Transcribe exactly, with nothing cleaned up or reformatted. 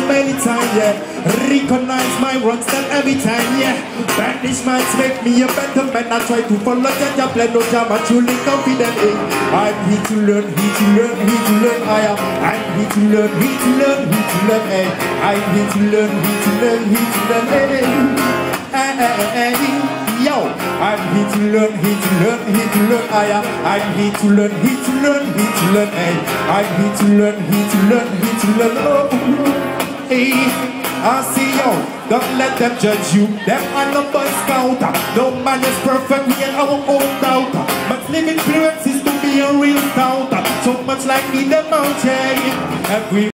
many times, yeah. Recognize my wrongs and every time, yeah. Banish minds make me a better man. I try to follow Jaja plan, no jam, I'm truly confident in. I'm here to learn, here to learn, here to learn. I am. I'm here to learn, here to learn, here to learn. Hey. I'm here to learn, here to learn, here to learn. Hey. Hey, hey, hey. Yo, I'm here to learn, here to learn, here to learn. I am. I'm here to learn, here to learn, here to learn. Hey. I'm here to learn, here to learn, here to learn. Oh, hey. I see yo, don't let them judge you. Them are the Boy Scout. No man is perfect, we are our own doubt. But living influence is to be a real scout. So much like me, the mountain. Every